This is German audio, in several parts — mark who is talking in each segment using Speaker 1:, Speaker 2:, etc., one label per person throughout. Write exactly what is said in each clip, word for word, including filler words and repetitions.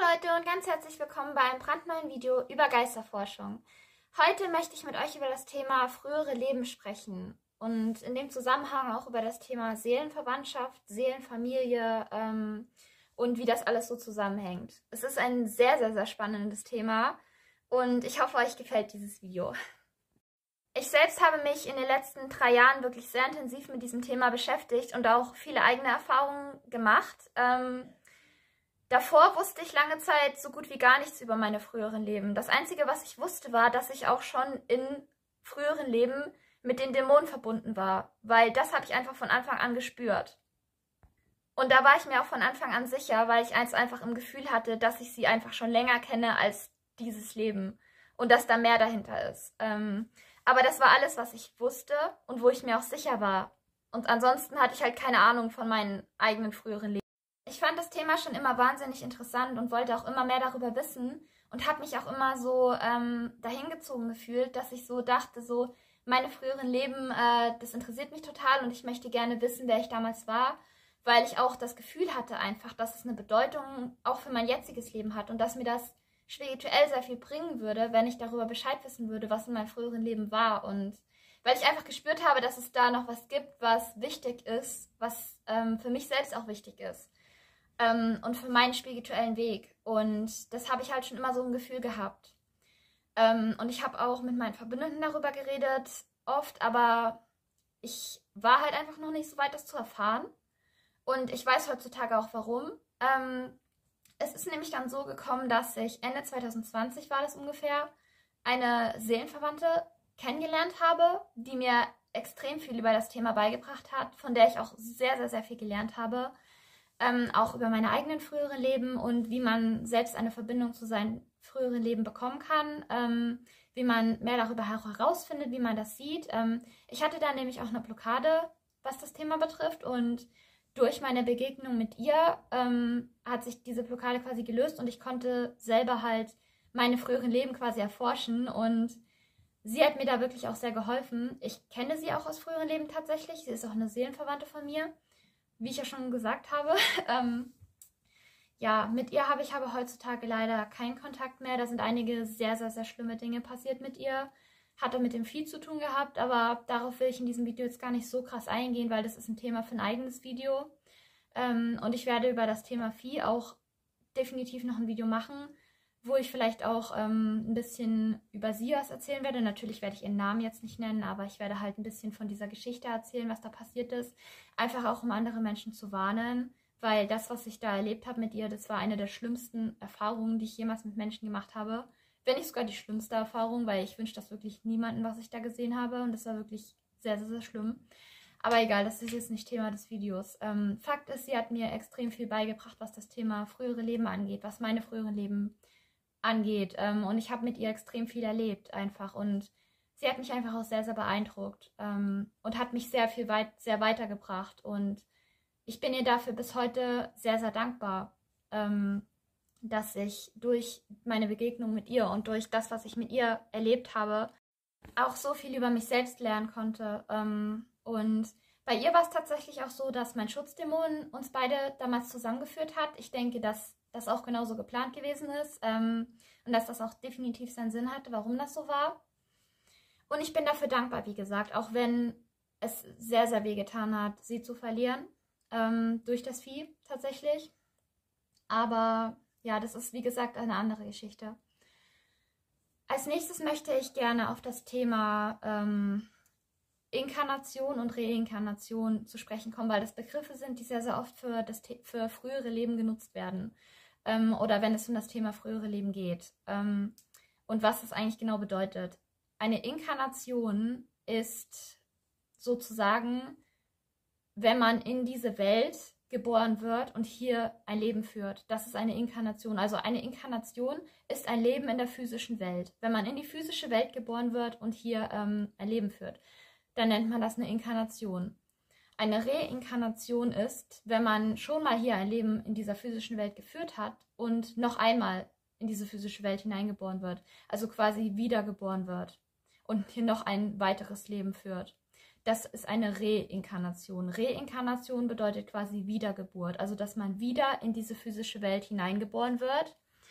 Speaker 1: Leute und ganz herzlich willkommen bei einem brandneuen Video über Geisterforschung. Heute möchte ich mit euch über das Thema frühere Leben sprechen und in dem Zusammenhang auch über das Thema Seelenverwandtschaft, Seelenfamilie ähm, und wie das alles so zusammenhängt. Es ist ein sehr, sehr, sehr spannendes Thema und ich hoffe, euch gefällt dieses Video. Ich selbst habe mich in den letzten drei Jahren wirklich sehr intensiv mit diesem Thema beschäftigt und auch viele eigene Erfahrungen gemacht. Ähm, Davor wusste ich lange Zeit so gut wie gar nichts über meine früheren Leben. Das Einzige, was ich wusste, war, dass ich auch schon in früheren Leben mit den Dämonen verbunden war, weil das habe ich einfach von Anfang an gespürt. Und da war ich mir auch von Anfang an sicher, weil ich eins einfach im Gefühl hatte, dass ich sie einfach schon länger kenne als dieses Leben und dass da mehr dahinter ist. Ähm, aber das war alles, was ich wusste und wo ich mir auch sicher war. Und ansonsten hatte ich halt keine Ahnung von meinen eigenen früheren Leben. Ich fand das Thema schon immer wahnsinnig interessant und wollte auch immer mehr darüber wissen und habe mich auch immer so ähm, dahingezogen gefühlt, dass ich so dachte, so meine früheren Leben, äh, das interessiert mich total und ich möchte gerne wissen, wer ich damals war, weil ich auch das Gefühl hatte einfach, dass es eine Bedeutung auch für mein jetziges Leben hat und dass mir das spirituell sehr viel bringen würde, wenn ich darüber Bescheid wissen würde, was in meinem früheren Leben war und weil ich einfach gespürt habe, dass es da noch was gibt, was wichtig ist, was ähm, für mich selbst auch wichtig ist. Ähm, und für meinen spirituellen Weg. Und das habe ich halt schon immer so ein Gefühl gehabt. Ähm, und ich habe auch mit meinen Verbündeten darüber geredet, oft, aber ich war halt einfach noch nicht so weit, das zu erfahren. Und ich weiß heutzutage auch, warum. Ähm, es ist nämlich dann so gekommen, dass ich Ende zwanzig zwanzig war das ungefähr, eine Seelenverwandte kennengelernt habe, die mir extrem viel über das Thema beigebracht hat, von der ich auch sehr, sehr, sehr viel gelernt habe. Ähm, auch über meine eigenen früheren Leben und wie man selbst eine Verbindung zu seinem früheren Leben bekommen kann, ähm, wie man mehr darüber herausfindet, wie man das sieht. Ähm, ich hatte da nämlich auch eine Blockade, was das Thema betrifft und durch meine Begegnung mit ihr ähm, hat sich diese Blockade quasi gelöst und ich konnte selber halt meine früheren Leben quasi erforschen und sie hat mir da wirklich auch sehr geholfen. Ich kenne sie auch aus früheren Leben tatsächlich, sie ist auch eine Seelenverwandte von mir. Wie ich ja schon gesagt habe, ähm, ja, mit ihr habe ich aber heutzutage leider keinen Kontakt mehr. Da sind einige sehr, sehr, sehr schlimme Dinge passiert mit ihr. Hatte mit dem Vieh zu tun gehabt, aber darauf will ich in diesem Video jetzt gar nicht so krass eingehen, weil das ist ein Thema für ein eigenes Video. Ähm, und ich werde über das Thema Vieh auch definitiv noch ein Video machen, wo ich vielleicht auch ähm, ein bisschen über sie was erzählen werde. Natürlich werde ich ihren Namen jetzt nicht nennen, aber ich werde halt ein bisschen von dieser Geschichte erzählen, was da passiert ist. Einfach auch, um andere Menschen zu warnen, weil das, was ich da erlebt habe mit ihr, das war eine der schlimmsten Erfahrungen, die ich jemals mit Menschen gemacht habe. Wenn nicht sogar die schlimmste Erfahrung, weil ich wünsche das wirklich niemandem, was ich da gesehen habe. Und das war wirklich sehr, sehr, sehr schlimm. Aber egal, das ist jetzt nicht Thema des Videos. Ähm, Fakt ist, sie hat mir extrem viel beigebracht, was das Thema frühere Leben angeht, was meine früheren Leben angeht. Ähm, und ich habe mit ihr extrem viel erlebt einfach. Und sie hat mich einfach auch sehr, sehr beeindruckt ähm, und hat mich sehr viel weit, sehr weitergebracht. Und ich bin ihr dafür bis heute sehr, sehr dankbar, ähm, dass ich durch meine Begegnung mit ihr und durch das, was ich mit ihr erlebt habe, auch so viel über mich selbst lernen konnte. Ähm, und bei ihr war es tatsächlich auch so, dass mein Schutzdämon uns beide damals zusammengeführt hat. Ich denke, dass das auch genauso geplant gewesen ist ähm, und dass das auch definitiv seinen Sinn hatte, warum das so war. Und ich bin dafür dankbar, wie gesagt, auch wenn es sehr, sehr wehgetan hat, sie zu verlieren, ähm, durch das Vieh tatsächlich. Aber ja, das ist, wie gesagt, eine andere Geschichte. Als nächstes möchte ich gerne auf das Thema ähm, Inkarnation und Reinkarnation zu sprechen kommen, weil das Begriffe sind, die sehr, sehr oft für, das für frühere Leben genutzt werden. Ähm, oder wenn es um das Thema frühere Leben geht. Ähm, und was das eigentlich genau bedeutet. Eine Inkarnation ist sozusagen, wenn man in diese Welt geboren wird und hier ein Leben führt. Das ist eine Inkarnation. Also eine Inkarnation ist ein Leben in der physischen Welt. Wenn man in die physische Welt geboren wird und hier ähm, ein Leben führt, dann nennt man das eine Inkarnation. Eine Reinkarnation ist, wenn man schon mal hier ein Leben in dieser physischen Welt geführt hat und noch einmal in diese physische Welt hineingeboren wird. Also quasi wiedergeboren wird und hier noch ein weiteres Leben führt. Das ist eine Reinkarnation. Reinkarnation bedeutet quasi Wiedergeburt, also dass man wieder in diese physische Welt hineingeboren wird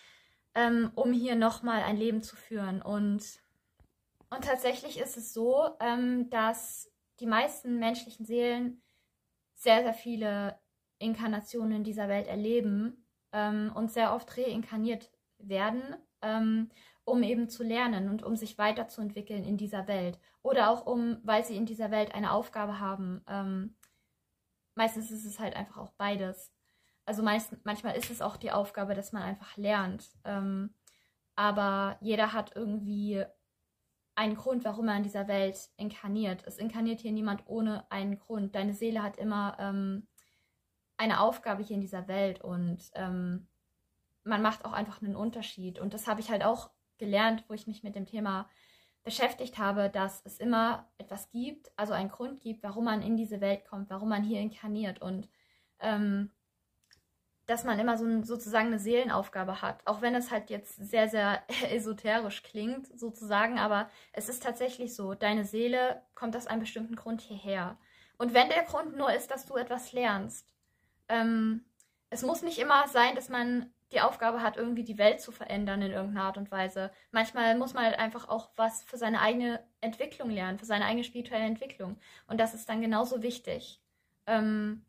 Speaker 1: ähm, um hier nochmal ein Leben zu führen. Und, und tatsächlich ist es so, ähm, dass die meisten menschlichen Seelen sehr, sehr viele Inkarnationen in dieser Welt erleben ähm, und sehr oft reinkarniert werden, ähm, um eben zu lernen und um sich weiterzuentwickeln in dieser Welt. Oder auch um, weil sie in dieser Welt eine Aufgabe haben. Ähm, meistens ist es halt einfach auch beides. Also meist, manchmal ist es auch die Aufgabe, dass man einfach lernt. Ähm, aber jeder hat irgendwie einen Grund, warum er in dieser Welt inkarniert. Es inkarniert hier niemand ohne einen Grund. Deine Seele hat immer ähm, eine Aufgabe hier in dieser Welt und ähm, man macht auch einfach einen Unterschied. Und das habe ich halt auch gelernt, wo ich mich mit dem Thema beschäftigt habe, dass es immer etwas gibt, also einen Grund gibt, warum man in diese Welt kommt, warum man hier inkarniert und ähm, dass man immer so ein, sozusagen eine Seelenaufgabe hat, auch wenn es halt jetzt sehr, sehr esoterisch klingt, sozusagen, aber es ist tatsächlich so, deine Seele kommt aus einem bestimmten Grund hierher. Und wenn der Grund nur ist, dass du etwas lernst, ähm, es muss nicht immer sein, dass man die Aufgabe hat, irgendwie die Welt zu verändern in irgendeiner Art und Weise. Manchmal muss man halt einfach auch was für seine eigene Entwicklung lernen, für seine eigene spirituelle Entwicklung. Und das ist dann genauso wichtig. Ähm,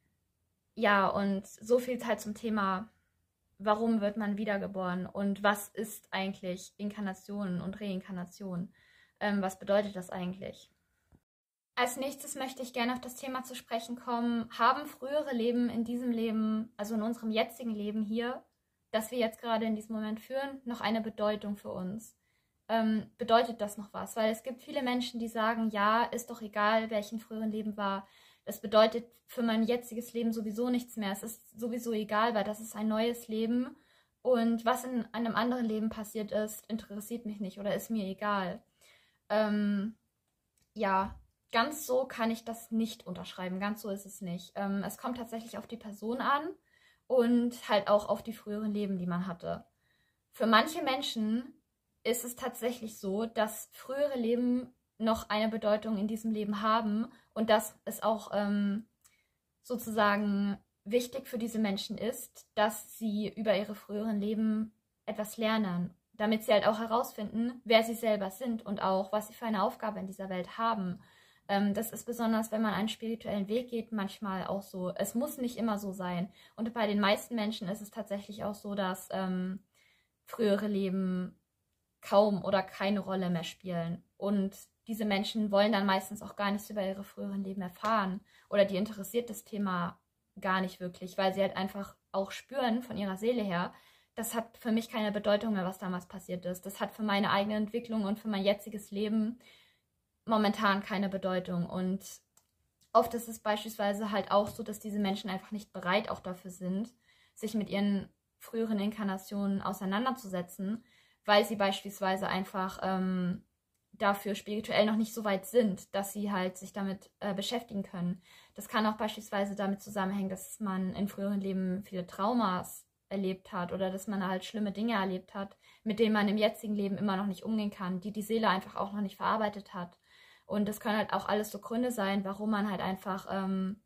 Speaker 1: ja, und so viel halt zum Thema, warum wird man wiedergeboren und was ist eigentlich Inkarnation und Reinkarnation? Ähm, was bedeutet das eigentlich? Als nächstes möchte ich gerne auf das Thema zu sprechen kommen, haben frühere Leben in diesem Leben, also in unserem jetzigen Leben hier, das wir jetzt gerade in diesem Moment führen, noch eine Bedeutung für uns? Ähm, bedeutet das noch was? Weil es gibt viele Menschen, die sagen, ja, ist doch egal, welchen früheren Leben war. Das bedeutet für mein jetziges Leben sowieso nichts mehr. Es ist sowieso egal, weil das ist ein neues Leben. Und was in einem anderen Leben passiert ist, interessiert mich nicht oder ist mir egal. Ähm, ja, ganz so kann ich das nicht unterschreiben. Ganz so ist es nicht. Ähm, es kommt tatsächlich auf die Person an und halt auch auf die früheren Leben, die man hatte. Für manche Menschen ist es tatsächlich so, dass frühere Leben noch eine Bedeutung in diesem Leben haben und dass es auch ähm, sozusagen wichtig für diese Menschen ist, dass sie über ihre früheren Leben etwas lernen, damit sie halt auch herausfinden, wer sie selber sind und auch, was sie für eine Aufgabe in dieser Welt haben. Ähm, das ist besonders, wenn man einen spirituellen Weg geht, manchmal auch so. Es muss nicht immer so sein. Und bei den meisten Menschen ist es tatsächlich auch so, dass ähm, frühere Leben kaum oder keine Rolle mehr spielen. Und diese Menschen wollen dann meistens auch gar nichts über ihre früheren Leben erfahren. Oder die interessiert das Thema gar nicht wirklich, weil sie halt einfach auch spüren von ihrer Seele her, das hat für mich keine Bedeutung mehr, was damals passiert ist. Das hat für meine eigene Entwicklung und für mein jetziges Leben momentan keine Bedeutung. Und oft ist es beispielsweise halt auch so, dass diese Menschen einfach nicht bereit auch dafür sind, sich mit ihren früheren Inkarnationen auseinanderzusetzen, weil sie beispielsweise einfach ähm, dafür spirituell noch nicht so weit sind, dass sie halt sich damit äh, beschäftigen können. Das kann auch beispielsweise damit zusammenhängen, dass man in früheren Leben viele Traumas erlebt hat oder dass man halt schlimme Dinge erlebt hat, mit denen man im jetzigen Leben immer noch nicht umgehen kann, die die Seele einfach auch noch nicht verarbeitet hat. Und das können halt auch alles so Gründe sein, warum man halt einfach ähm,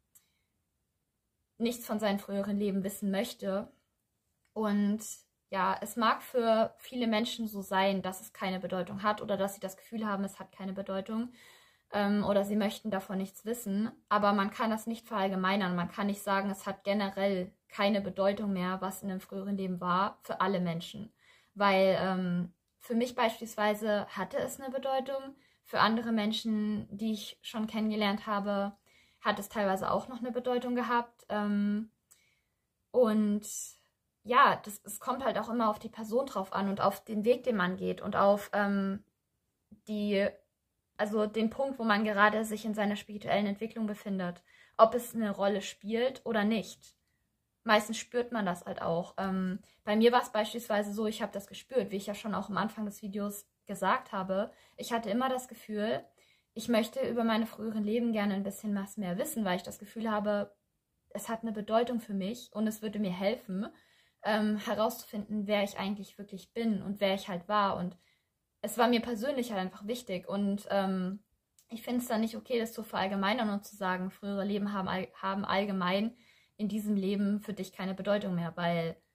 Speaker 1: nichts von seinem früheren Leben wissen möchte. Und ja, es mag für viele Menschen so sein, dass es keine Bedeutung hat oder dass sie das Gefühl haben, es hat keine Bedeutung ähm, oder sie möchten davon nichts wissen. Aber man kann das nicht verallgemeinern. Man kann nicht sagen, es hat generell keine Bedeutung mehr, was in einem früheren Leben war, für alle Menschen. Weil ähm, für mich beispielsweise hatte es eine Bedeutung. Für andere Menschen, die ich schon kennengelernt habe, hat es teilweise auch noch eine Bedeutung gehabt. Ähm, und ja, das, es kommt halt auch immer auf die Person drauf an und auf den Weg, den man geht und auf ähm, die, also den Punkt, wo man gerade sich in seiner spirituellen Entwicklung befindet. Ob es eine Rolle spielt oder nicht. Meistens spürt man das halt auch. Ähm, bei mir war es beispielsweise so, ich habe das gespürt, wie ich ja schon auch am Anfang des Videos gesagt habe. Ich hatte immer das Gefühl, ich möchte über meine früheren Leben gerne ein bisschen was mehr wissen, weil ich das Gefühl habe, es hat eine Bedeutung für mich und es würde mir helfen, ähm, herauszufinden, wer ich eigentlich wirklich bin und wer ich halt war. Und es war mir persönlich halt einfach wichtig. Und ähm, ich finde es dann nicht okay, das zu verallgemeinern und zu sagen, frühere Leben haben, all, haben allgemein in diesem Leben für dich keine Bedeutung mehr, weil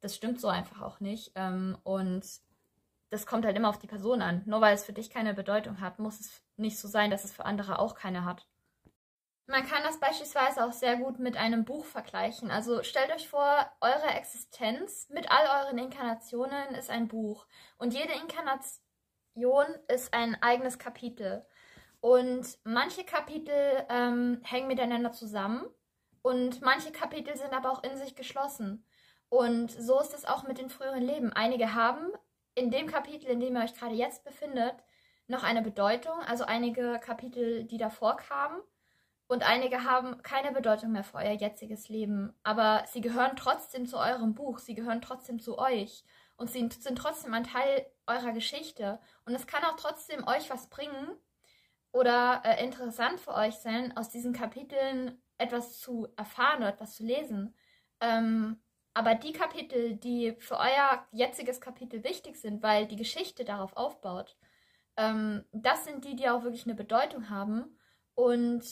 Speaker 1: das stimmt so einfach auch nicht. Ähm, und das kommt halt immer auf die Person an. Nur weil es für dich keine Bedeutung hat, muss es nicht so sein, dass es für andere auch keine hat. Man kann das beispielsweise auch sehr gut mit einem Buch vergleichen. Also stellt euch vor, eure Existenz mit all euren Inkarnationen ist ein Buch. Und jede Inkarnation ist ein eigenes Kapitel. Und manche Kapitel ähm, hängen miteinander zusammen und manche Kapitel sind aber auch in sich geschlossen. Und so ist es auch mit den früheren Leben. Einige haben in dem Kapitel, in dem ihr euch gerade jetzt befindet, noch eine Bedeutung. Also einige Kapitel, die davor kamen. Und einige haben keine Bedeutung mehr für euer jetziges Leben. Aber sie gehören trotzdem zu eurem Buch. Sie gehören trotzdem zu euch. Und sie sind trotzdem ein Teil eurer Geschichte. Und es kann auch trotzdem euch was bringen oder äh, interessant für euch sein, aus diesen Kapiteln etwas zu erfahren oder etwas zu lesen. Ähm, aber die Kapitel, die für euer jetziges Kapitel wichtig sind, weil die Geschichte darauf aufbaut, ähm, das sind die, die auch wirklich eine Bedeutung haben und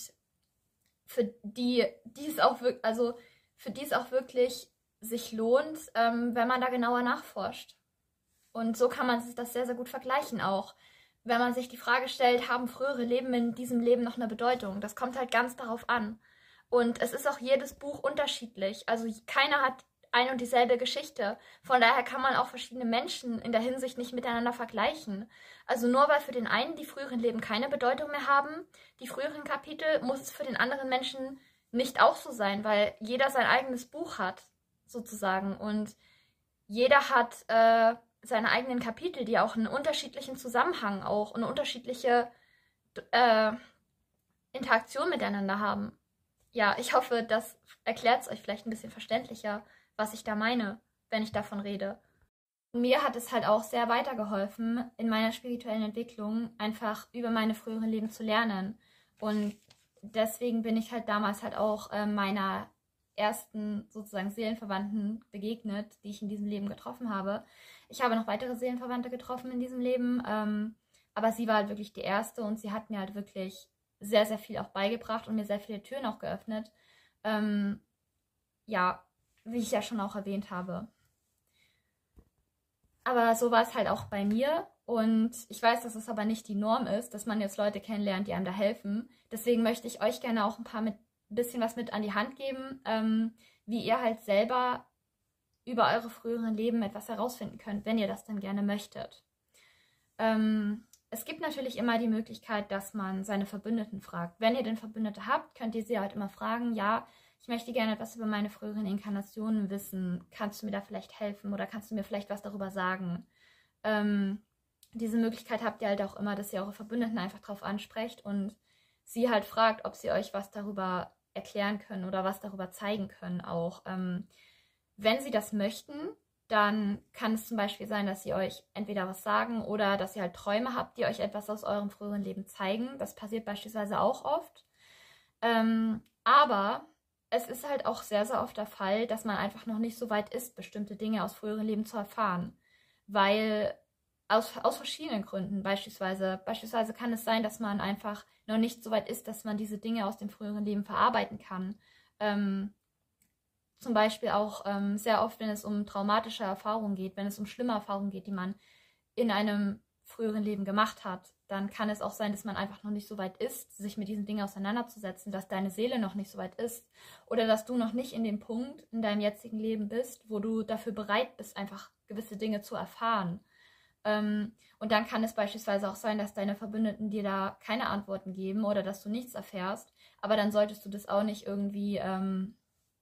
Speaker 1: für die, die es auch wirklich, also für die es auch wirklich sich lohnt, ähm, wenn man da genauer nachforscht. Und so kann man sich das sehr, sehr gut vergleichen auch. Wenn man sich die Frage stellt, haben frühere Leben in diesem Leben noch eine Bedeutung? Das kommt halt ganz darauf an. Und es ist auch jedes Buch unterschiedlich. Also keiner hat eine und dieselbe Geschichte. Von daher kann man auch verschiedene Menschen in der Hinsicht nicht miteinander vergleichen. Also nur weil für den einen die früheren Leben keine Bedeutung mehr haben, die früheren Kapitel, muss es für den anderen Menschen nicht auch so sein, weil jeder sein eigenes Buch hat, sozusagen. Und jeder hat äh, seine eigenen Kapitel, die auch einen unterschiedlichen Zusammenhang auch, eine unterschiedliche äh, Interaktion miteinander haben. Ja, ich hoffe, das erklärt es euch vielleicht ein bisschen verständlicher, was ich da meine, wenn ich davon rede. Mir hat es halt auch sehr weitergeholfen, in meiner spirituellen Entwicklung einfach über meine früheren Leben zu lernen. Und deswegen bin ich halt damals halt auch äh, meiner ersten sozusagen Seelenverwandten begegnet, die ich in diesem Leben getroffen habe. Ich habe noch weitere Seelenverwandte getroffen in diesem Leben, ähm, aber sie war halt wirklich die erste und sie hat mir halt wirklich sehr, sehr viel auch beigebracht und mir sehr viele Türen auch geöffnet. Ähm, ja, wie ich ja schon auch erwähnt habe. Aber so war es halt auch bei mir und ich weiß, dass es aber nicht die Norm ist, dass man jetzt Leute kennenlernt, die einem da helfen. Deswegen möchte ich euch gerne auch ein paar mit, bisschen was mit an die Hand geben, ähm, wie ihr halt selber über eure früheren Leben etwas herausfinden könnt, wenn ihr das dann gerne möchtet. Ähm, es gibt natürlich immer die Möglichkeit, dass man seine Verbündeten fragt. Wenn ihr denn Verbündete habt, könnt ihr sie halt immer fragen, ja, ich möchte gerne etwas über meine früheren Inkarnationen wissen. Kannst du mir da vielleicht helfen oder kannst du mir vielleicht was darüber sagen? Ähm, diese Möglichkeit habt ihr halt auch immer, dass ihr eure Verbündeten einfach drauf ansprecht und sie halt fragt, ob sie euch was darüber erklären können oder was darüber zeigen können auch. Ähm, wenn sie das möchten, dann kann es zum Beispiel sein, dass sie euch entweder was sagen oder dass ihr halt Träume habt, die euch etwas aus eurem früheren Leben zeigen. Das passiert beispielsweise auch oft. Ähm, aber es ist halt auch sehr, sehr oft der Fall, dass man einfach noch nicht so weit ist, bestimmte Dinge aus früheren Leben zu erfahren. Weil aus, aus verschiedenen Gründen, beispielsweise, beispielsweise kann es sein, dass man einfach noch nicht so weit ist, dass man diese Dinge aus dem früheren Leben verarbeiten kann. Ähm, zum Beispiel auch ähm, sehr oft, wenn es um traumatische Erfahrungen geht, wenn es um schlimme Erfahrungen geht, die man in einem früheren Leben gemacht hat, dann kann es auch sein, dass man einfach noch nicht so weit ist, sich mit diesen Dingen auseinanderzusetzen, dass deine Seele noch nicht so weit ist oder dass du noch nicht in dem Punkt in deinem jetzigen Leben bist, wo du dafür bereit bist, einfach gewisse Dinge zu erfahren. Ähm, und dann kann es beispielsweise auch sein, dass deine Verbündeten dir da keine Antworten geben oder dass du nichts erfährst, aber dann solltest du das auch nicht irgendwie, ähm,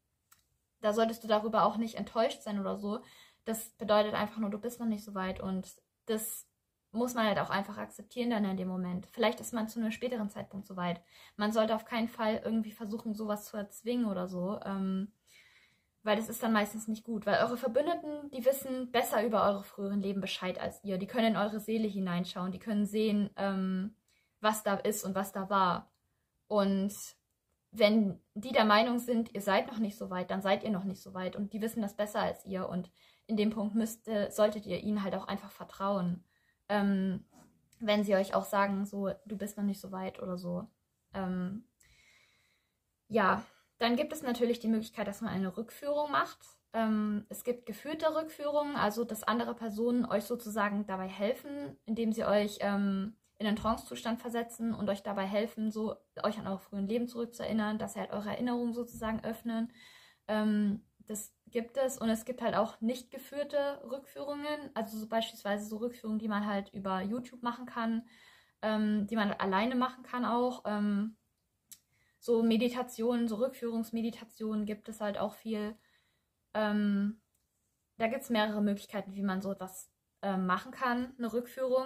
Speaker 1: da solltest du darüber auch nicht enttäuscht sein oder so. Das bedeutet einfach nur, du bist noch nicht so weit und das muss man halt auch einfach akzeptieren dann in dem Moment. Vielleicht ist man zu einem späteren Zeitpunkt so weit. Man sollte auf keinen Fall irgendwie versuchen, sowas zu erzwingen oder so, ähm, weil das ist dann meistens nicht gut. Weil eure Verbündeten, die wissen besser über eure früheren Leben Bescheid als ihr. Die können in eure Seele hineinschauen, die können sehen, ähm, was da ist und was da war. Und wenn die der Meinung sind, ihr seid noch nicht so weit, dann seid ihr noch nicht so weit. Und die wissen das besser als ihr. Und in dem Punkt müsst, äh, solltet ihr ihnen halt auch einfach vertrauen. Ähm, wenn sie euch auch sagen, so, du bist noch nicht so weit oder so. Ähm, ja, dann gibt es natürlich die Möglichkeit, dass man eine Rückführung macht. Ähm, es gibt geführte Rückführungen, also dass andere Personen euch sozusagen dabei helfen, indem sie euch ähm, in einen Trance-Zustand versetzen und euch dabei helfen, so euch an eure frühen Leben zurückzuerinnern, dass sie halt eure Erinnerungen sozusagen öffnen. Ähm, das gibt es, und es gibt halt auch nicht geführte Rückführungen, also so beispielsweise so Rückführungen, die man halt über YouTube machen kann, ähm, die man alleine machen kann auch. Ähm, so Meditationen, so Rückführungsmeditationen gibt es halt auch viel. Ähm, da gibt es mehrere Möglichkeiten, wie man so etwas ähm, machen kann, eine Rückführung.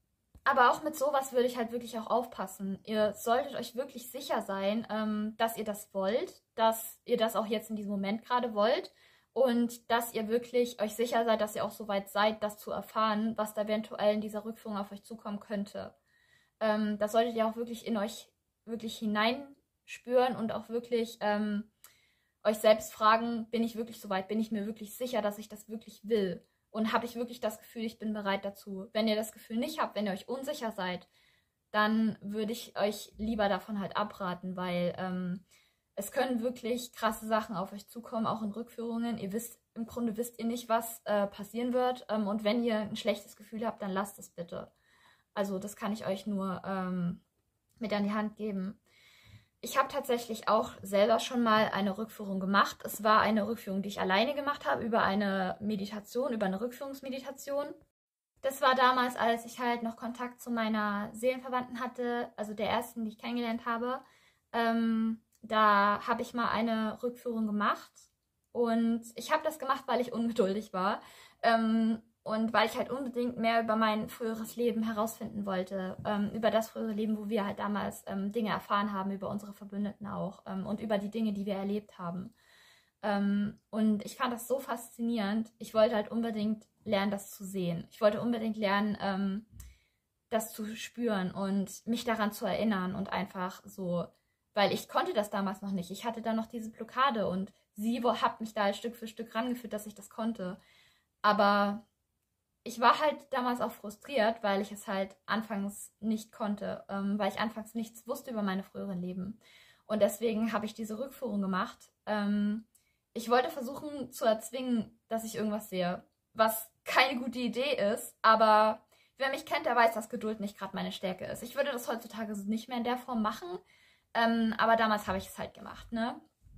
Speaker 1: Aber auch mit sowas würde ich halt wirklich auch aufpassen. Ihr solltet euch wirklich sicher sein, ähm, dass ihr das wollt, dass ihr das auch jetzt in diesem Moment gerade wollt und dass ihr wirklich euch sicher seid, dass ihr auch so weit seid, das zu erfahren, was da eventuell in dieser Rückführung auf euch zukommen könnte. Ähm, das solltet ihr auch wirklich in euch wirklich hineinspüren und auch wirklich ähm, euch selbst fragen, bin ich wirklich so weit, bin ich mir wirklich sicher, dass ich das wirklich will? Und habe ich wirklich das Gefühl, ich bin bereit dazu? Wenn ihr das Gefühl nicht habt, wenn ihr euch unsicher seid, dann würde ich euch lieber davon halt abraten, weil ähm, es können wirklich krasse Sachen auf euch zukommen, auch in Rückführungen. Ihr wisst, im Grunde wisst ihr nicht, was äh, passieren wird. Ähm, und wenn ihr ein schlechtes Gefühl habt, dann lasst es bitte. Also das kann ich euch nur ähm, mit an die Hand geben. Ich habe tatsächlich auch selber schon mal eine Rückführung gemacht. Es war eine Rückführung, die ich alleine gemacht habe, über eine Meditation, über eine Rückführungsmeditation. Das war damals, als ich halt noch Kontakt zu meiner Seelenverwandten hatte, also der ersten, die ich kennengelernt habe. Ähm, da habe ich mal eine Rückführung gemacht und ich habe das gemacht, weil ich ungeduldig war. Ähm, Und weil ich halt unbedingt mehr über mein früheres Leben herausfinden wollte, ähm, über das frühere Leben, wo wir halt damals ähm, Dinge erfahren haben, über unsere Verbündeten auch ähm, und über die Dinge, die wir erlebt haben. Ähm, und ich fand das so faszinierend. Ich wollte halt unbedingt lernen, das zu sehen. Ich wollte unbedingt lernen, ähm, das zu spüren und mich daran zu erinnern und einfach so, weil ich konnte das damals noch nicht. Ich hatte da noch diese Blockade und sie wo- hat mich da halt Stück für Stück rangeführt, dass ich das konnte. Aber ich war halt damals auch frustriert, weil ich es halt anfangs nicht konnte, ähm, weil ich anfangs nichts wusste über meine früheren Leben. Und deswegen habe ich diese Rückführung gemacht. Ähm, ich wollte versuchen zu erzwingen, dass ich irgendwas sehe, was keine gute Idee ist, aber wer mich kennt, der weiß, dass Geduld nicht gerade meine Stärke ist. Ich würde das heutzutage so nicht mehr in der Form machen, ähm, aber damals habe ich es halt gemacht, ne?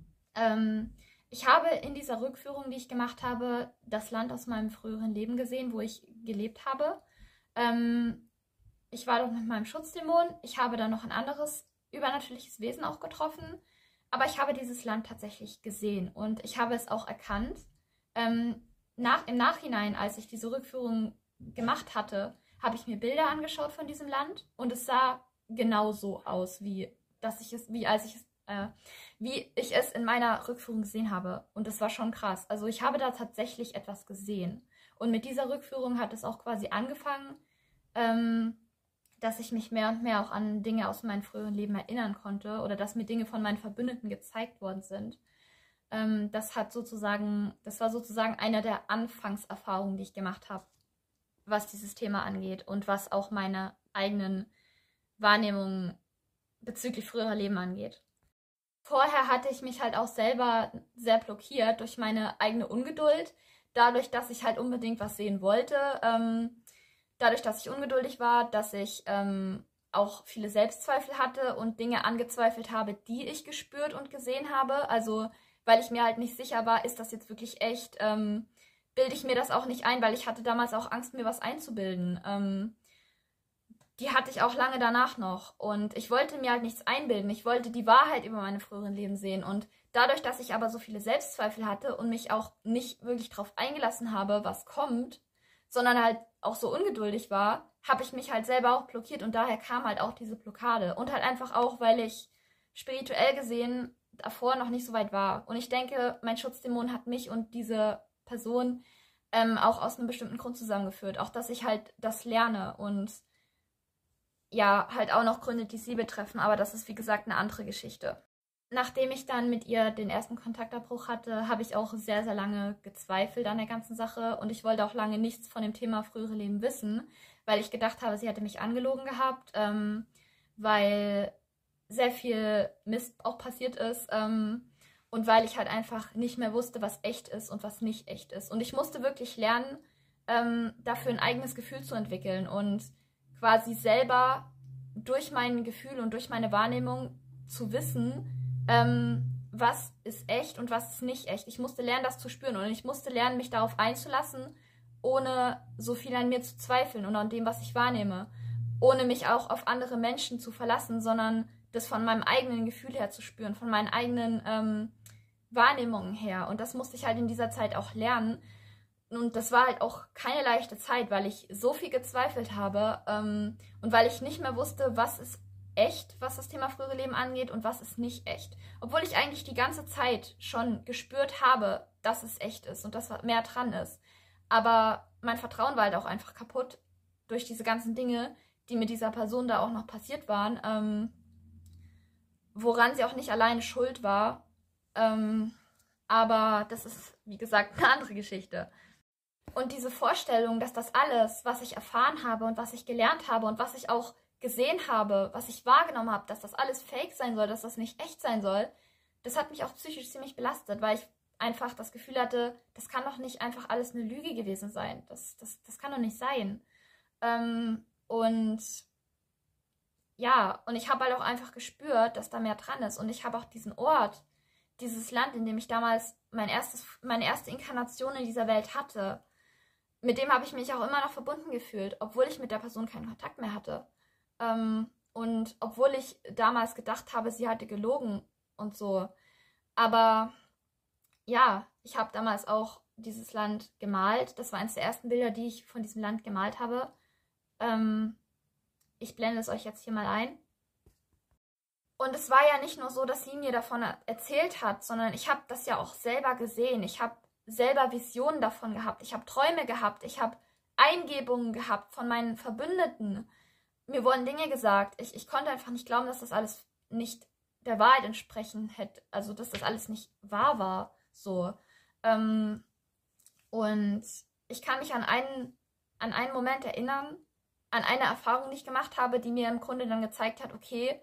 Speaker 1: Ähm, Ich habe in dieser Rückführung, die ich gemacht habe, das Land aus meinem früheren Leben gesehen, wo ich gelebt habe. Ähm, Ich war dort mit meinem Schutzdämon. Ich habe dann noch ein anderes übernatürliches Wesen auch getroffen. Aber ich habe dieses Land tatsächlich gesehen und ich habe es auch erkannt. Ähm, nach, Im Nachhinein, als ich diese Rückführung gemacht hatte, habe ich mir Bilder angeschaut von diesem Land und es sah genauso aus, wie, dass ich es, wie als ich es äh, wie ich es in meiner Rückführung gesehen habe. Und das war schon krass. Also ich habe da tatsächlich etwas gesehen. Und mit dieser Rückführung hat es auch quasi angefangen, ähm, dass ich mich mehr und mehr auch an Dinge aus meinem früheren Leben erinnern konnte oder dass mir Dinge von meinen Verbündeten gezeigt worden sind. Ähm, das hat sozusagen, das war sozusagen eine der Anfangserfahrungen, die ich gemacht habe, was dieses Thema angeht und was auch meine eigenen Wahrnehmungen bezüglich früherer Leben angeht. Vorher hatte ich mich halt auch selber sehr blockiert durch meine eigene Ungeduld, dadurch, dass ich halt unbedingt was sehen wollte, ähm, dadurch, dass ich ungeduldig war, dass ich ähm, auch viele Selbstzweifel hatte und Dinge angezweifelt habe, die ich gespürt und gesehen habe. Also, weil ich mir halt nicht sicher war, ist das jetzt wirklich echt, ähm, bilde ich mir das auch nicht ein, weil ich hatte damals auch Angst, mir was einzubilden. Ähm, die hatte ich auch lange danach noch. Und ich wollte mir halt nichts einbilden. Ich wollte die Wahrheit über meine früheren Leben sehen. Und dadurch, dass ich aber so viele Selbstzweifel hatte und mich auch nicht wirklich darauf eingelassen habe, was kommt, sondern halt auch so ungeduldig war, habe ich mich halt selber auch blockiert. Und daher kam halt auch diese Blockade. Und halt einfach auch, weil ich spirituell gesehen davor noch nicht so weit war. Und ich denke, mein Schutzdämon hat mich und diese Person ähm, auch aus einem bestimmten Grund zusammengeführt. Auch, dass ich halt das lerne und ja, halt auch noch Gründe, die sie betreffen, aber das ist wie gesagt eine andere Geschichte. Nachdem ich dann mit ihr den ersten Kontaktabbruch hatte, habe ich auch sehr, sehr lange gezweifelt an der ganzen Sache und ich wollte auch lange nichts von dem Thema frühere Leben wissen, weil ich gedacht habe, sie hätte mich angelogen gehabt, ähm, weil sehr viel Mist auch passiert ist ähm, und weil ich halt einfach nicht mehr wusste, was echt ist und was nicht echt ist. Und ich musste wirklich lernen, ähm, dafür ein eigenes Gefühl zu entwickeln und quasi selber durch mein Gefühl und durch meine Wahrnehmung zu wissen, ähm, was ist echt und was ist nicht echt. Ich musste lernen, das zu spüren und ich musste lernen, mich darauf einzulassen, ohne so viel an mir zu zweifeln und an dem, was ich wahrnehme. Ohne mich auch auf andere Menschen zu verlassen, sondern das von meinem eigenen Gefühl her zu spüren, von meinen eigenen ähm, Wahrnehmungen her. Und das musste ich halt in dieser Zeit auch lernen. Und das war halt auch keine leichte Zeit, weil ich so viel gezweifelt habe ähm, und weil ich nicht mehr wusste, was ist echt, was das Thema frühere Leben angeht und was ist nicht echt. Obwohl ich eigentlich die ganze Zeit schon gespürt habe, dass es echt ist und dass mehr dran ist. Aber mein Vertrauen war halt auch einfach kaputt durch diese ganzen Dinge, die mit dieser Person da auch noch passiert waren, ähm, woran sie auch nicht alleine schuld war. Ähm, aber das ist, wie gesagt, eine andere Geschichte. Und diese Vorstellung, dass das alles, was ich erfahren habe und was ich gelernt habe und was ich auch gesehen habe, was ich wahrgenommen habe, dass das alles fake sein soll, dass das nicht echt sein soll, das hat mich auch psychisch ziemlich belastet, weil ich einfach das Gefühl hatte, das kann doch nicht einfach alles eine Lüge gewesen sein. Das, das, das kann doch nicht sein. Ähm, und ja, und ich habe halt auch einfach gespürt, dass da mehr dran ist. Und ich habe auch diesen Ort, dieses Land, in dem ich damals mein erstes, meine erste Inkarnation in dieser Welt hatte, mit dem habe ich mich auch immer noch verbunden gefühlt, obwohl ich mit der Person keinen Kontakt mehr hatte. Ähm, und obwohl ich damals gedacht habe, sie hatte gelogen und so. Aber ja, ich habe damals auch dieses Land gemalt. Das war eines der ersten Bilder, die ich von diesem Land gemalt habe. Ähm, ich blende es euch jetzt hier mal ein. Und es war ja nicht nur so, dass sie mir davon erzählt hat, sondern ich habe das ja auch selber gesehen. Ich habe selber Visionen davon gehabt. Ich habe Träume gehabt. Ich habe Eingebungen gehabt von meinen Verbündeten. Mir wurden Dinge gesagt. Ich, ich konnte einfach nicht glauben, dass das alles nicht der Wahrheit entsprechen hätte. Also, dass das alles nicht wahr war. So. Ähm, und ich kann mich an einen, an einen Moment erinnern, an eine Erfahrung, die ich gemacht habe, die mir im Grunde dann gezeigt hat, okay,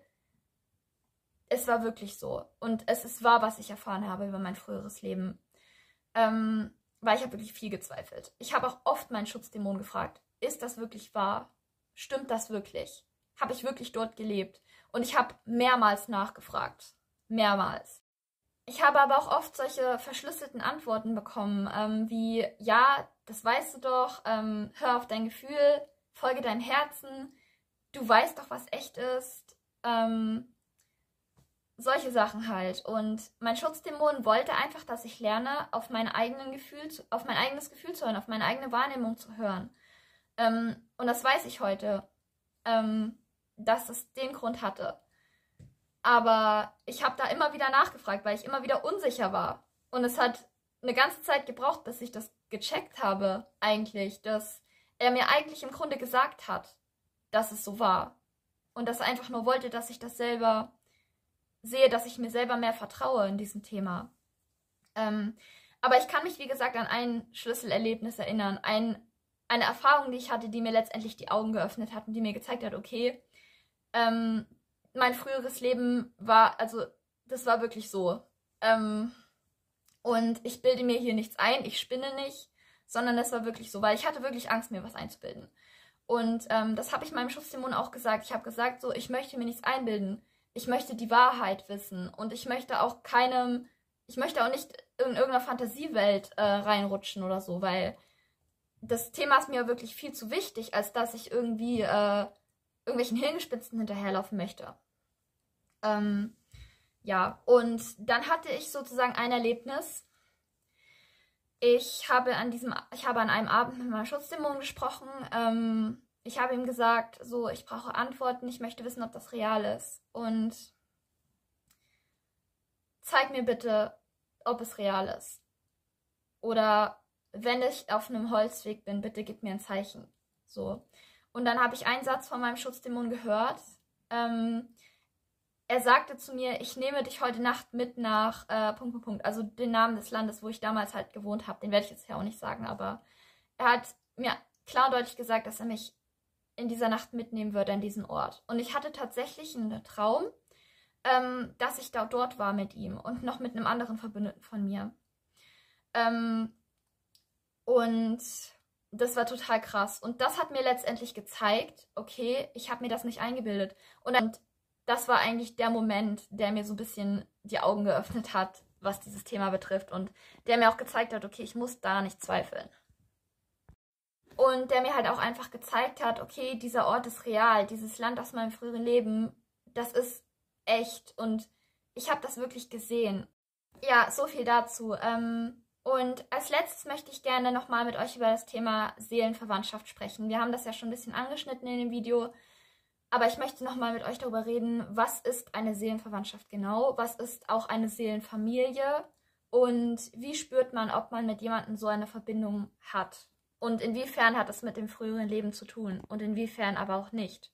Speaker 1: es war wirklich so. Und es ist wahr, was ich erfahren habe über mein früheres Leben. Ähm, weil ich habe wirklich viel gezweifelt. Ich habe auch oft meinen Schutzdämon gefragt, ist das wirklich wahr? Stimmt das wirklich? Habe ich wirklich dort gelebt? Und ich habe mehrmals nachgefragt. Mehrmals. Ich habe aber auch oft solche verschlüsselten Antworten bekommen, ähm, wie, ja, das weißt du doch, ähm, hör auf dein Gefühl, folge deinem Herzen, du weißt doch, was echt ist. Ähm, Solche Sachen halt. Und mein Schutzdämon wollte einfach, dass ich lerne, auf mein, eigenen Gefühl zu, auf mein eigenes Gefühl zu hören, auf meine eigene Wahrnehmung zu hören. Ähm, und das weiß ich heute, ähm, dass es den Grund hatte. Aber ich habe da immer wieder nachgefragt, weil ich immer wieder unsicher war. Und es hat eine ganze Zeit gebraucht, bis ich das gecheckt habe, eigentlich, dass er mir eigentlich im Grunde gesagt hat, dass es so war. Und dass er einfach nur wollte, dass ich das selber sehe, dass ich mir selber mehr vertraue in diesem Thema. Ähm, aber ich kann mich, wie gesagt, an ein Schlüsselerlebnis erinnern. Ein, eine Erfahrung, die ich hatte, die mir letztendlich die Augen geöffnet hat und die mir gezeigt hat, okay, ähm, mein früheres Leben war, also das war wirklich so. Ähm, und ich bilde mir hier nichts ein, ich spinne nicht, sondern das war wirklich so, weil ich hatte wirklich Angst, mir was einzubilden. Und ähm, das habe ich meinem Schutzdämon auch gesagt. Ich habe gesagt, so, ich möchte mir nichts einbilden. Ich möchte die Wahrheit wissen und ich möchte auch keinem, ich möchte auch nicht in irgendeiner Fantasiewelt äh, reinrutschen oder so, weil das Thema ist mir wirklich viel zu wichtig, als dass ich irgendwie äh, irgendwelchen Hirngespinsten hinterherlaufen möchte. Ähm, ja, und dann hatte ich sozusagen ein Erlebnis. Ich habe an diesem, ich habe an einem Abend mit meinem Schutzdämon gesprochen. Ähm, Ich habe ihm gesagt, so, ich brauche Antworten, ich möchte wissen, ob das real ist. Und zeig mir bitte, ob es real ist. Oder wenn ich auf einem Holzweg bin, bitte gib mir ein Zeichen. So. Und dann habe ich einen Satz von meinem Schutzdämon gehört. Ähm, er sagte zu mir, ich nehme dich heute Nacht mit nach äh, Punkt, Punkt, Punkt. Also den Namen des Landes, wo ich damals halt gewohnt habe. Den werde ich jetzt ja auch nicht sagen, aber er hat mir klar und deutlich gesagt, dass er mich in dieser Nacht mitnehmen würde an diesen Ort. Und ich hatte tatsächlich einen Traum, ähm, dass ich da dort war mit ihm und noch mit einem anderen Verbündeten von mir. Ähm, und das war total krass. Und das hat mir letztendlich gezeigt, okay, ich habe mir das nicht eingebildet. Und dann, das war eigentlich der Moment, der mir so ein bisschen die Augen geöffnet hat, was dieses Thema betrifft. Und der mir auch gezeigt hat, okay, ich muss da nicht zweifeln. Und der mir halt auch einfach gezeigt hat, okay, dieser Ort ist real, dieses Land aus meinem früheren Leben, das ist echt und ich habe das wirklich gesehen. Ja, so viel dazu. Ähm, und als letztes möchte ich gerne nochmal mit euch über das Thema Seelenverwandtschaft sprechen. Wir haben das ja schon ein bisschen angeschnitten in dem Video, aber ich möchte nochmal mit euch darüber reden, was ist eine Seelenverwandtschaft genau, was ist auch eine Seelenfamilie und wie spürt man, ob man mit jemandem so eine Verbindung hat. Und inwiefern hat es mit dem früheren Leben zu tun und inwiefern aber auch nicht.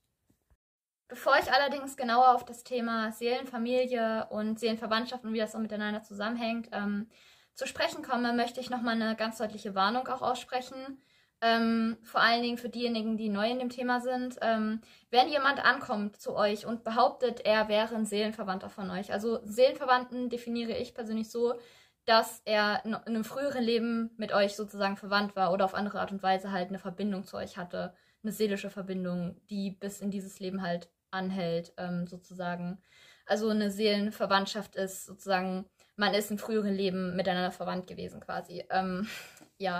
Speaker 1: Bevor ich allerdings genauer auf das Thema Seelenfamilie und Seelenverwandtschaft und wie das so miteinander zusammenhängt, ähm, zu sprechen komme, möchte ich nochmal eine ganz deutliche Warnung auch aussprechen. Ähm, vor allen Dingen für diejenigen, die neu in dem Thema sind. Ähm, wenn jemand ankommt zu euch und behauptet, er wäre ein Seelenverwandter von euch. Also Seelenverwandten definiere ich persönlich so, dass er in einem früheren Leben mit euch sozusagen verwandt war oder auf andere Art und Weise halt eine Verbindung zu euch hatte, eine seelische Verbindung, die bis in dieses Leben halt anhält, ähm, sozusagen. Also eine Seelenverwandtschaft ist sozusagen, man ist in früheren Leben miteinander verwandt gewesen quasi. Ähm, ja,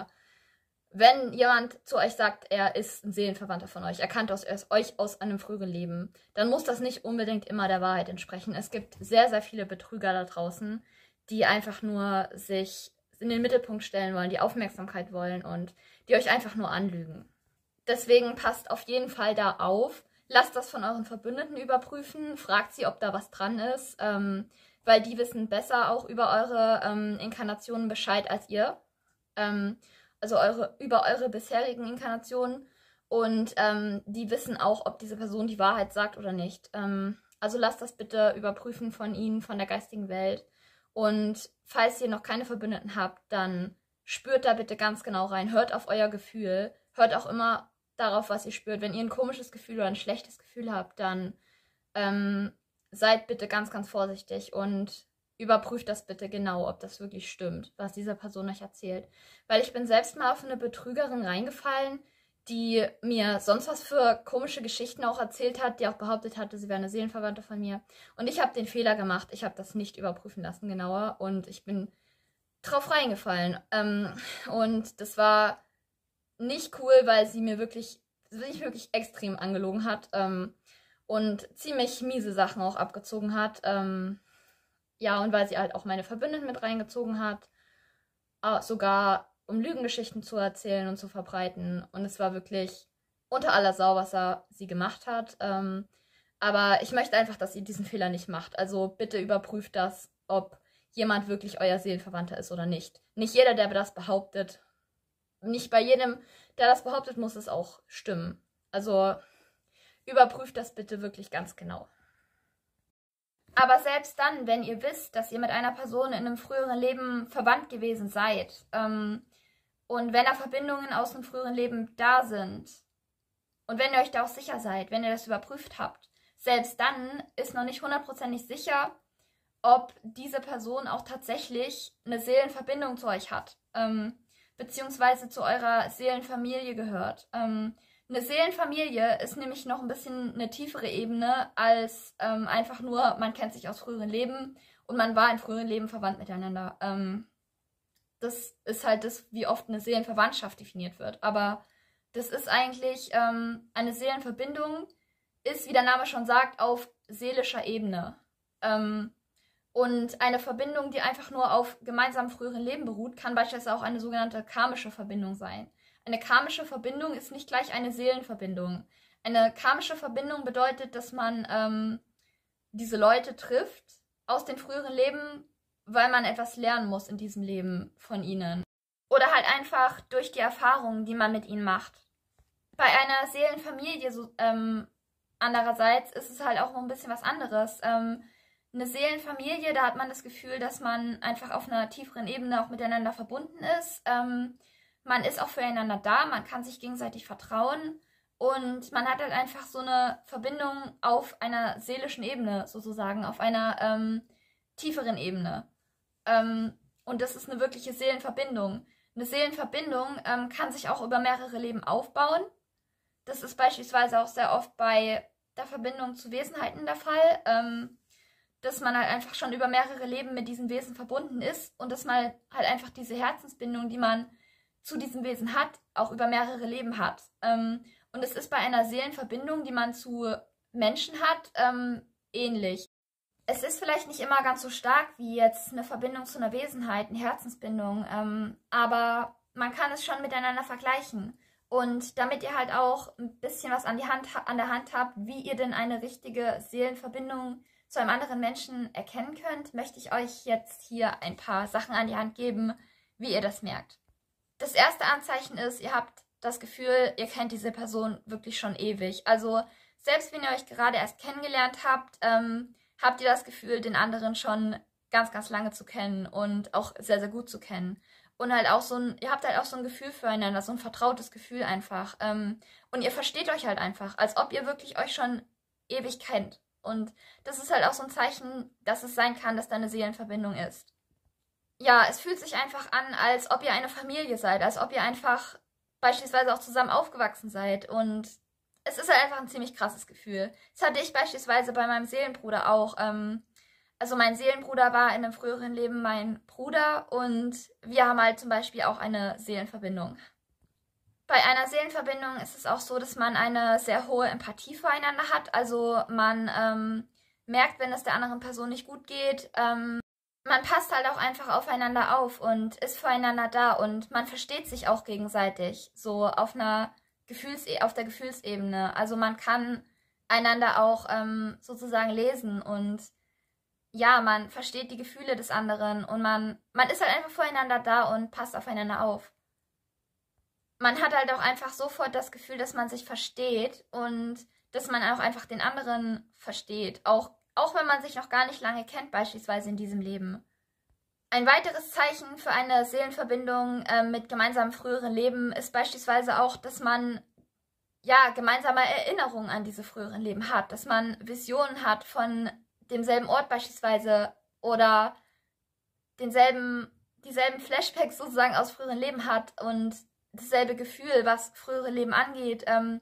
Speaker 1: wenn jemand zu euch sagt, er ist ein Seelenverwandter von euch, er kannte aus, euch aus einem früheren Leben, dann muss das nicht unbedingt immer der Wahrheit entsprechen. Es gibt sehr, sehr viele Betrüger da draußen, die einfach nur sich in den Mittelpunkt stellen wollen, die Aufmerksamkeit wollen und die euch einfach nur anlügen. Deswegen passt auf jeden Fall da auf. Lasst das von euren Verbündeten überprüfen. Fragt sie, ob da was dran ist, ähm, weil die wissen besser auch über eure ähm, Inkarnationen Bescheid als ihr. Ähm, also eure, über eure bisherigen Inkarnationen. Und ähm, die wissen auch, ob diese Person die Wahrheit sagt oder nicht. Ähm, also lasst das bitte überprüfen von ihnen, von der geistigen Welt. Und falls ihr noch keine Verbündeten habt, dann spürt da bitte ganz genau rein. Hört auf euer Gefühl. Hört auch immer darauf, was ihr spürt. Wenn ihr ein komisches Gefühl oder ein schlechtes Gefühl habt, dann ähm, seid bitte ganz, ganz vorsichtig und überprüft das bitte genau, ob das wirklich stimmt, was diese Person euch erzählt. Weil ich bin selbst mal auf eine Betrügerin reingefallen, die mir sonst was für komische Geschichten auch erzählt hat, die auch behauptet hatte, sie wäre eine Seelenverwandte von mir. Und ich habe den Fehler gemacht, ich habe das nicht überprüfen lassen genauer und ich bin drauf reingefallen. Ähm, und das war nicht cool, weil sie mir wirklich, sich wirklich extrem angelogen hat ähm, und ziemlich miese Sachen auch abgezogen hat. Ähm, ja, und weil sie halt auch meine Verbündeten mit reingezogen hat, äh, sogar um Lügengeschichten zu erzählen und zu verbreiten. Und es war wirklich unter aller Sau, was er sie gemacht hat. Ähm, aber ich möchte einfach, dass ihr diesen Fehler nicht macht. Also bitte überprüft das, ob jemand wirklich euer Seelenverwandter ist oder nicht. Nicht jeder, der das behauptet, nicht bei jedem, der das behauptet, muss es auch stimmen. Also überprüft das bitte wirklich ganz genau. Aber selbst dann, wenn ihr wisst, dass ihr mit einer Person in einem früheren Leben verwandt gewesen seid, ähm, und wenn da Verbindungen aus einem früheren Leben da sind, und wenn ihr euch da auch sicher seid, wenn ihr das überprüft habt, selbst dann ist noch nicht hundertprozentig sicher, ob diese Person auch tatsächlich eine Seelenverbindung zu euch hat, ähm, beziehungsweise zu eurer Seelenfamilie gehört. Ähm, Eine Seelenfamilie ist nämlich noch ein bisschen eine tiefere Ebene als ähm, einfach nur, man kennt sich aus früheren Leben und man war in früheren Leben verwandt miteinander. Ähm, das ist halt das, wie oft eine Seelenverwandtschaft definiert wird. Aber das ist eigentlich ähm, eine Seelenverbindung, ist, wie der Name schon sagt, auf seelischer Ebene. Ähm, und eine Verbindung, die einfach nur auf gemeinsamen früheren Leben beruht, kann beispielsweise auch eine sogenannte karmische Verbindung sein. Eine karmische Verbindung ist nicht gleich eine Seelenverbindung. Eine karmische Verbindung bedeutet, dass man ähm, diese Leute trifft aus den früheren Leben, weil man etwas lernen muss in diesem Leben von ihnen. Oder halt einfach durch die Erfahrungen, die man mit ihnen macht. Bei einer Seelenfamilie so, ähm, andererseits ist es halt auch noch ein bisschen was anderes. Ähm, eine Seelenfamilie, da hat man das Gefühl, dass man einfach auf einer tieferen Ebene auch miteinander verbunden ist. Ähm, Man ist auch füreinander da, man kann sich gegenseitig vertrauen. Und man hat halt einfach so eine Verbindung auf einer seelischen Ebene, sozusagen, auf einer ähm, tieferen Ebene. Ähm, und das ist eine wirkliche Seelenverbindung. Eine Seelenverbindung ähm, kann sich auch über mehrere Leben aufbauen. Das ist beispielsweise auch sehr oft bei der Verbindung zu Wesenheiten der Fall, ähm, dass man halt einfach schon über mehrere Leben mit diesen Wesen verbunden ist und dass man halt einfach diese Herzensbindung, die man zu diesem Wesen hat, auch über mehrere Leben hat. Ähm, und es ist bei einer Seelenverbindung, die man zu Menschen hat, ähm, ähnlich. Es ist vielleicht nicht immer ganz so stark wie jetzt eine Verbindung zu einer Wesenheit, eine Herzensbindung, ähm, aber man kann es schon miteinander vergleichen. Und damit ihr halt auch ein bisschen was an, die Hand, an der Hand habt, wie ihr denn eine richtige Seelenverbindung zu einem anderen Menschen erkennen könnt, möchte ich euch jetzt hier ein paar Sachen an die Hand geben, wie ihr das merkt. Das erste Anzeichen ist, ihr habt das Gefühl, ihr kennt diese Person wirklich schon ewig. Also selbst wenn ihr euch gerade erst kennengelernt habt, ähm, habt ihr das Gefühl, den anderen schon ganz, ganz lange zu kennen und auch sehr, sehr gut zu kennen. Und halt auch so ein, ihr habt halt auch so ein Gefühl füreinander, so ein vertrautes Gefühl einfach. Ähm, und ihr versteht euch halt einfach, als ob ihr wirklich euch schon ewig kennt. Und das ist halt auch so ein Zeichen, dass es sein kann, dass da eine Seelenverbindung ist. Ja, es fühlt sich einfach an, als ob ihr eine Familie seid, als ob ihr einfach beispielsweise auch zusammen aufgewachsen seid. Und es ist halt einfach ein ziemlich krasses Gefühl. Das hatte ich beispielsweise bei meinem Seelenbruder auch. Ähm, also mein Seelenbruder war in einem früheren Leben mein Bruder und wir haben halt zum Beispiel auch eine Seelenverbindung. Bei einer Seelenverbindung ist es auch so, dass man eine sehr hohe Empathie füreinander hat. Also man ähm, merkt, wenn es der anderen Person nicht gut geht. Ähm, man passt halt auch einfach aufeinander auf und ist füreinander da und man versteht sich auch gegenseitig, so auf einer Gefühls auf der Gefühlsebene. Also man kann einander auch ähm, sozusagen lesen und ja, man versteht die Gefühle des anderen und man, man ist halt einfach füreinander da und passt aufeinander auf. Man hat halt auch einfach sofort das Gefühl, dass man sich versteht und dass man auch einfach den anderen versteht, auch, auch wenn man sich noch gar nicht lange kennt, beispielsweise in diesem Leben. Ein weiteres Zeichen für eine Seelenverbindung äh, mit gemeinsamen früheren Leben ist beispielsweise auch, dass man ja gemeinsame Erinnerungen an diese früheren Leben hat, dass man Visionen hat von demselben Ort beispielsweise oder denselben, dieselben Flashbacks sozusagen aus früheren Leben hat und dasselbe Gefühl, was frühere Leben angeht, ähm,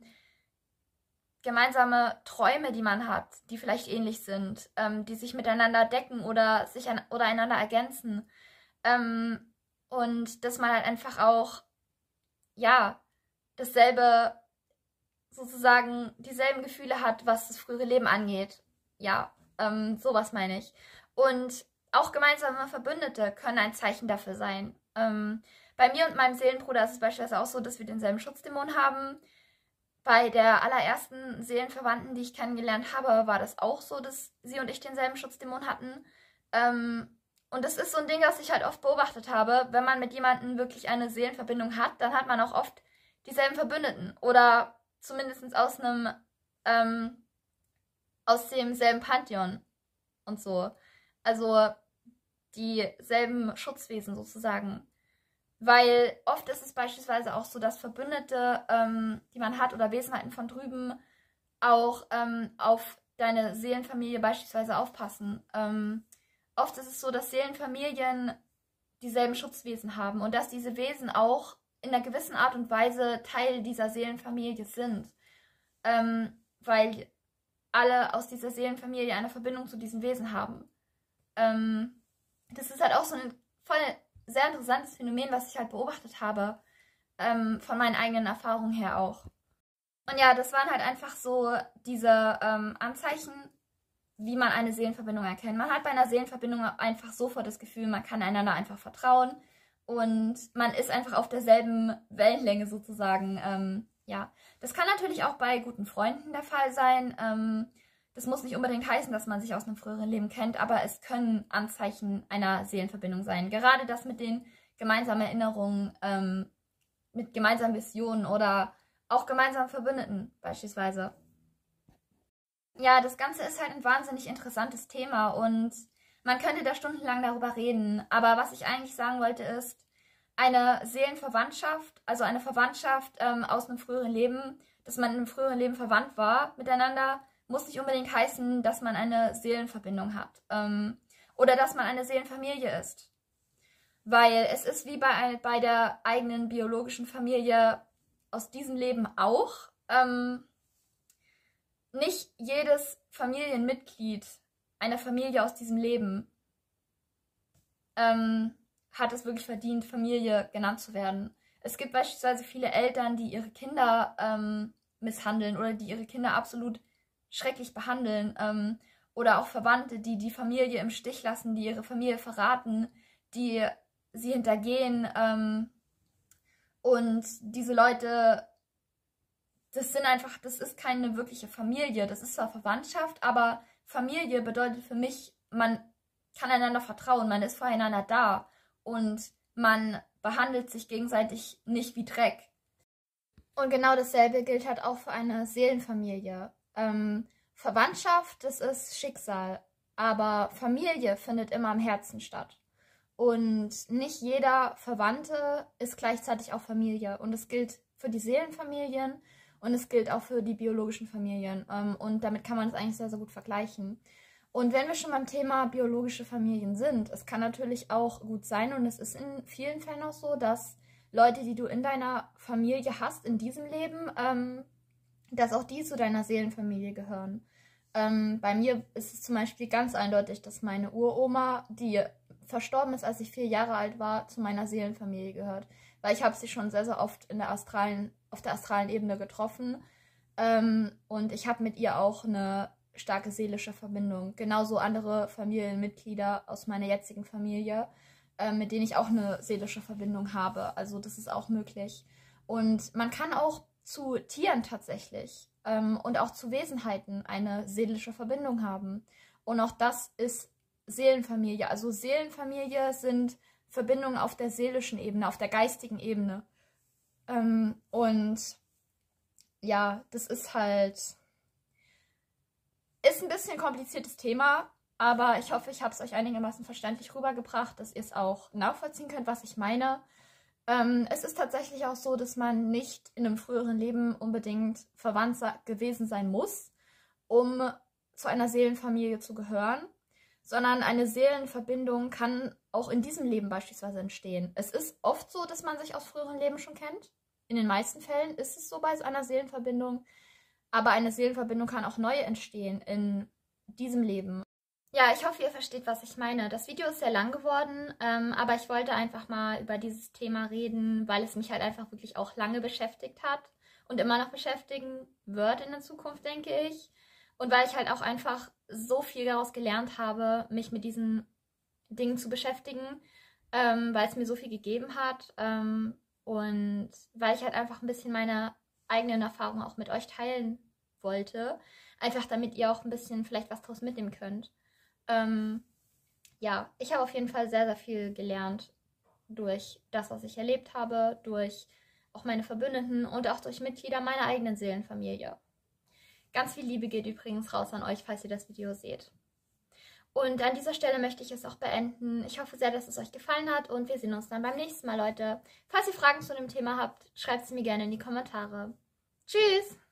Speaker 1: gemeinsame Träume, die man hat, die vielleicht ähnlich sind, ähm, die sich miteinander decken oder sich an, oder einander ergänzen. Ähm, und dass man halt einfach auch, ja, dasselbe, sozusagen dieselben Gefühle hat, was das frühere Leben angeht. Ja, ähm, sowas meine ich. Und auch gemeinsame Verbündete können ein Zeichen dafür sein. Ähm, bei mir und meinem Seelenbruder ist es beispielsweise auch so, dass wir denselben Schutzdämon haben. Bei der allerersten Seelenverwandten, die ich kennengelernt habe, war das auch so, dass sie und ich denselben Schutzdämon hatten. Ähm, und das ist so ein Ding, das ich halt oft beobachtet habe. Wenn man mit jemandem wirklich eine Seelenverbindung hat, dann hat man auch oft dieselben Verbündeten. Oder zumindest aus einem, ähm, aus demselben Pantheon und so. Also dieselben Schutzwesen sozusagen. Weil oft ist es beispielsweise auch so, dass Verbündete, ähm, die man hat oder Wesenheiten von drüben, auch ähm, auf deine Seelenfamilie beispielsweise aufpassen. Ähm, oft ist es so, dass Seelenfamilien dieselben Schutzwesen haben und dass diese Wesen auch in einer gewissen Art und Weise Teil dieser Seelenfamilie sind. Ähm, weil alle aus dieser Seelenfamilie eine Verbindung zu diesen Wesen haben. Ähm, das ist halt auch so ein voll sehr interessantes Phänomen, was ich halt beobachtet habe, ähm, von meinen eigenen Erfahrungen her auch. Und ja, das waren halt einfach so diese ähm, Anzeichen, wie man eine Seelenverbindung erkennt. Man hat bei einer Seelenverbindung einfach sofort das Gefühl, man kann einander einfach vertrauen und man ist einfach auf derselben Wellenlänge sozusagen. Ähm, ja, das kann natürlich auch bei guten Freunden der Fall sein. Ähm, Das muss nicht unbedingt heißen, dass man sich aus einem früheren Leben kennt, aber es können Anzeichen einer Seelenverbindung sein. Gerade das mit den gemeinsamen Erinnerungen, ähm, mit gemeinsamen Visionen oder auch gemeinsamen Verbündeten beispielsweise. Ja, das Ganze ist halt ein wahnsinnig interessantes Thema und man könnte da stundenlang darüber reden. Aber was ich eigentlich sagen wollte ist, eine Seelenverwandtschaft, also eine Verwandtschaft ähm, aus einem früheren Leben, dass man in einem früheren Leben verwandt war miteinander, muss nicht unbedingt heißen, dass man eine Seelenverbindung hat ähm, oder dass man eine Seelenfamilie ist. Weil es ist wie bei, ein, bei der eigenen biologischen Familie aus diesem Leben auch. Ähm, nicht jedes Familienmitglied einer Familie aus diesem Leben ähm, hat es wirklich verdient, Familie genannt zu werden. Es gibt beispielsweise viele Eltern, die ihre Kinder ähm, misshandeln oder die ihre Kinder absolut schrecklich behandeln. Ähm, oder auch Verwandte, die die Familie im Stich lassen, die ihre Familie verraten, die sie hintergehen. Ähm, und diese Leute, das sind einfach, das ist keine wirkliche Familie. Das ist zwar Verwandtschaft, aber Familie bedeutet für mich, man kann einander vertrauen, man ist füreinander da und man behandelt sich gegenseitig nicht wie Dreck. Und genau dasselbe gilt halt auch für eine Seelenfamilie. Ähm, Verwandtschaft, das ist Schicksal, aber Familie findet immer im Herzen statt. Und nicht jeder Verwandte ist gleichzeitig auch Familie. Und es gilt für die Seelenfamilien und es gilt auch für die biologischen Familien. Ähm, und damit kann man es eigentlich sehr, sehr gut vergleichen. Und wenn wir schon beim Thema biologische Familien sind, es kann natürlich auch gut sein, und es ist in vielen Fällen auch so, dass Leute, die du in deiner Familie hast, in diesem Leben, ähm, dass auch die zu deiner Seelenfamilie gehören. Ähm, bei mir ist es zum Beispiel ganz eindeutig, dass meine Uroma, die verstorben ist, als ich vier Jahre alt war, zu meiner Seelenfamilie gehört. Weil ich habe sie schon sehr, sehr oft in der astralen, auf der astralen Ebene getroffen. Ähm, und ich habe mit ihr auch eine starke seelische Verbindung. Genauso andere Familienmitglieder aus meiner jetzigen Familie, äh, mit denen ich auch eine seelische Verbindung habe. Also das ist auch möglich. Und man kann auch zu Tieren tatsächlich ähm, und auch zu Wesenheiten eine seelische Verbindung haben. Und auch das ist Seelenfamilie. Also Seelenfamilie sind Verbindungen auf der seelischen Ebene, auf der geistigen Ebene. Ähm, und ja, das ist halt, ist ein bisschen ein kompliziertes Thema, aber ich hoffe, ich habe es euch einigermaßen verständlich rübergebracht, dass ihr es auch nachvollziehen könnt, was ich meine. Ähm, es ist tatsächlich auch so, dass man nicht in einem früheren Leben unbedingt verwandt gewesen sein muss, um zu einer Seelenfamilie zu gehören, sondern eine Seelenverbindung kann auch in diesem Leben beispielsweise entstehen. Es ist oft so, dass man sich aus früheren Leben schon kennt. In den meisten Fällen ist es so bei einer Seelenverbindung, aber eine Seelenverbindung kann auch neu entstehen in diesem Leben. Ja, ich hoffe, ihr versteht, was ich meine. Das Video ist sehr lang geworden, ähm, aber ich wollte einfach mal über dieses Thema reden, weil es mich halt einfach wirklich auch lange beschäftigt hat und immer noch beschäftigen wird in der Zukunft, denke ich. Und weil ich halt auch einfach so viel daraus gelernt habe, mich mit diesen Dingen zu beschäftigen, ähm, weil es mir so viel gegeben hat ähm, und weil ich halt einfach ein bisschen meine eigenen Erfahrungen auch mit euch teilen wollte. Einfach damit ihr auch ein bisschen vielleicht was daraus mitnehmen könnt. Ähm, ja, ich habe auf jeden Fall sehr, sehr viel gelernt durch das, was ich erlebt habe, durch auch meine Verbündeten und auch durch Mitglieder meiner eigenen Seelenfamilie. Ganz viel Liebe geht übrigens raus an euch, falls ihr das Video seht. Und an dieser Stelle möchte ich es auch beenden. Ich hoffe sehr, dass es euch gefallen hat und wir sehen uns dann beim nächsten Mal, Leute. Falls ihr Fragen zu dem Thema habt, schreibt sie mir gerne in die Kommentare. Tschüss!